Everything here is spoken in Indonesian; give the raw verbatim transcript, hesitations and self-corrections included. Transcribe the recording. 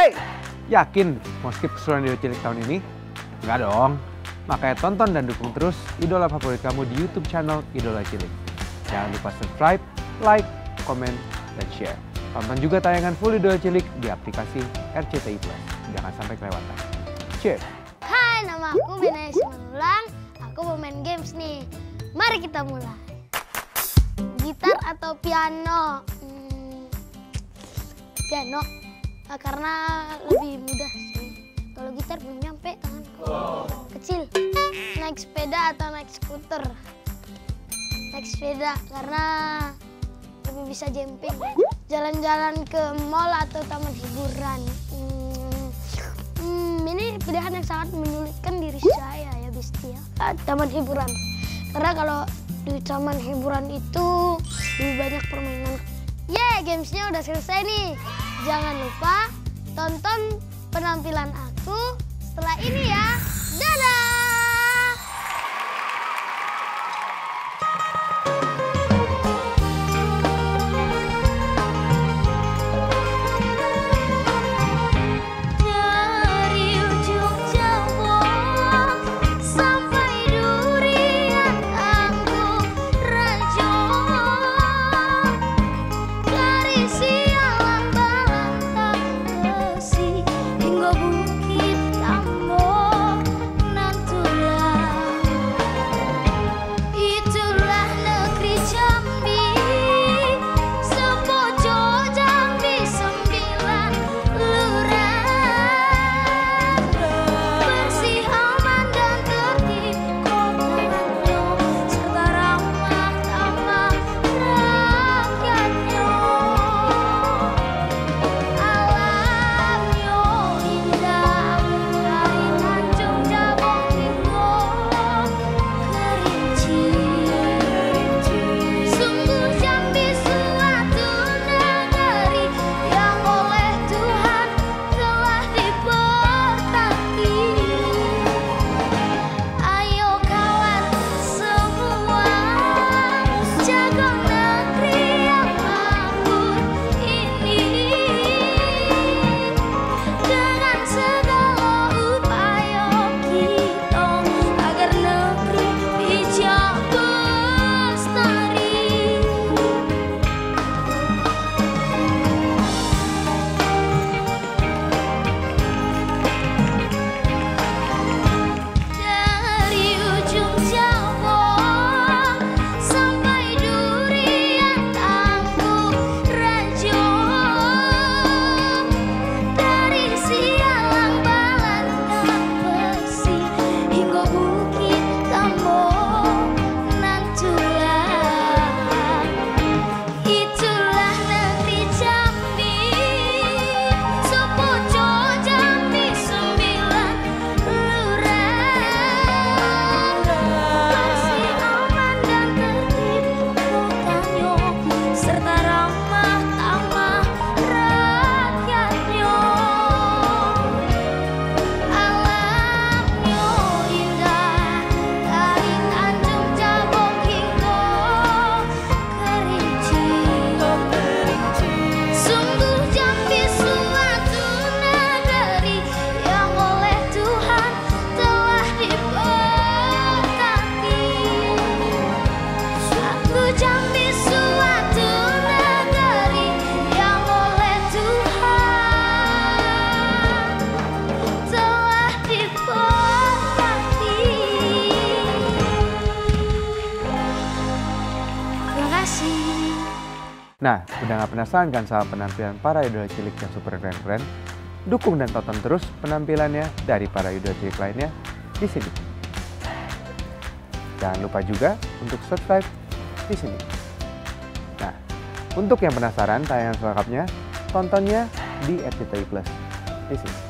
Hey, yakin mau skip keseruan Idola Cilik tahun ini? Enggak dong. Makanya tonton dan dukung terus idola favorit kamu di YouTube channel Idola Cilik. Jangan lupa subscribe, like, komen, dan share. Tonton juga tayangan full Idola Cilik di aplikasi R C T I Plus. Jangan sampai kelewatan. Cheers! Hai, nama aku Benaya Simanulang. Aku mau main games nih. Mari kita mulai. Gitar atau piano? Hmm, piano, nah, karena lebih mudah sih. Kalau gitar belum nyampe tanganku. Kecil. Naik sepeda atau naik skuter? Naik sepeda karena lebih bisa jumping. Jalan-jalan ke mall atau taman hiburan? Hmm, hmm, ini pilihan yang sangat menyulitkan diri saya ya, Besti ya. Ah, taman hiburan. Karena kalau di taman hiburan itu lebih banyak permainan. Yeay, gamesnya udah selesai nih. Jangan lupa tonton penampilan aku setelah ini ya. Dadah! Nah, udah gak penasaran kan sama penampilan para idola cilik yang super keren-keren? Dukung dan tonton terus penampilannya dari para idola cilik lainnya di sini. Jangan lupa juga untuk subscribe di sini. Nah, untuk yang penasaran tayangan selengkapnya, tontonnya di R C T I Plus di sini.